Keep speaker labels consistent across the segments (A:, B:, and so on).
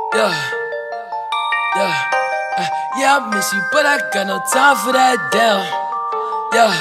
A: Yeah, yeah, yeah, I miss you, but I got no time for that, damn. Yeah,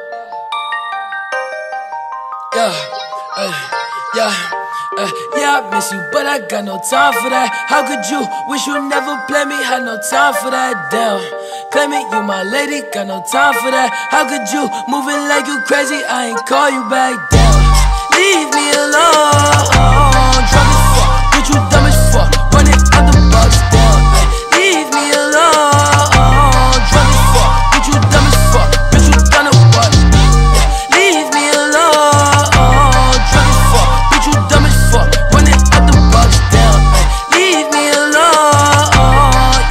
A: yeah, yeah, yeah, I miss you, but I got no time for that. How could you wish you never play me? Had no time for that, damn. Claim it, you my lady, got no time for that. How could you moving like you crazy? I ain't call you back, damn. Leave me alone, drunk as fuck, bitch, you dumb as fuck, running out the box, damn. Leave me alone, drunk as fuck, bitch, you dumb as fuck, bitch, you done a what? Leave me alone, drunk as fuck, bitch, you dumb as fuck, running out the box, damn. Leave me alone,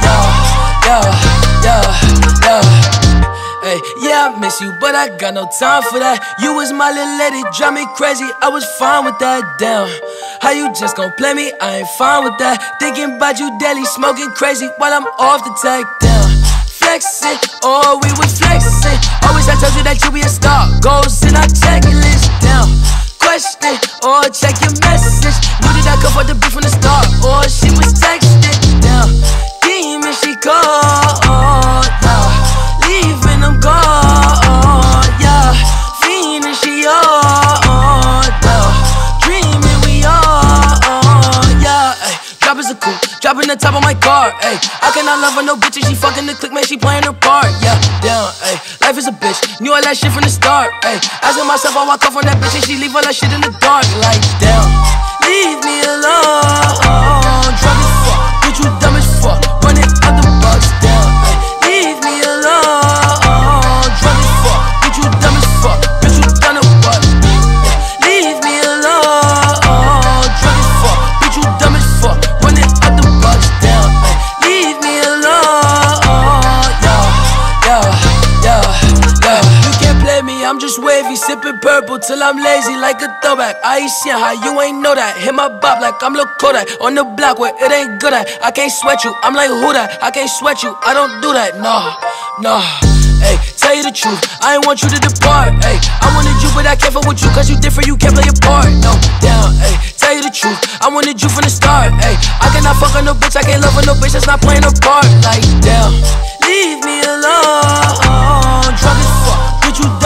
A: yeah. Hey, yeah, I miss you, but I got no time for that. You was my little lady, drive me crazy, I was fine with that, damn. How you just gon' play me? I ain't fine with that. Thinking about you daily, smoking crazy while I'm off the tag, damn. Flexing, oh, we was flexing. Always I told you that you be a star. Goals in our checklist, down. Question, or check your message. Knew that I could fuck the beat from the start, or she was texting, down. Demon, she called, yeah. Leaving them gone, yeah. Fiendin', she on, yeah. Dreaming, we on, yeah. Ay, drop is a coupe, dropping the top of my car, ayy. I cannot love her, no bitch, and she fucking the click, man, she playing her part, yeah. Down, ayy. Life is a bitch, knew all that shit from the start, ayy. Asking myself, I walk off on that bitch, and she leave all that shit in the dark, like, damn. Leave me alone, drunk as fuck, bitch, you dumb as fuck, running out the box, down. Leave me alone, drunk as fuck, bitch, you dumb as fuck, bitch, you done a what? Leave me alone, drunk as fuck, bitch, you dumb as fuck, running out the box, down. Leave me alone, yeah. You can't play me, I'm just wavy, sipping purple till I'm lazy like a throwback. I ain't seen how you ain't know that. Hit my bop like I'm Lil Kodak on the block where it ain't good at. I can't sweat you, I'm like who that? I can't sweat you, I don't do that, nah. Hey, tell you the truth, I ain't want you to depart. Hey, I wanted you, but I can't fuck with you, cause you different, you can't play your part. No, down, hey, tell you the truth, I wanted you from the start. Hey, I cannot fuck on no bitch, I can't love on no bitch that's not playing a part. Like, damn, leave me alone, drunk as fuck, bitch, you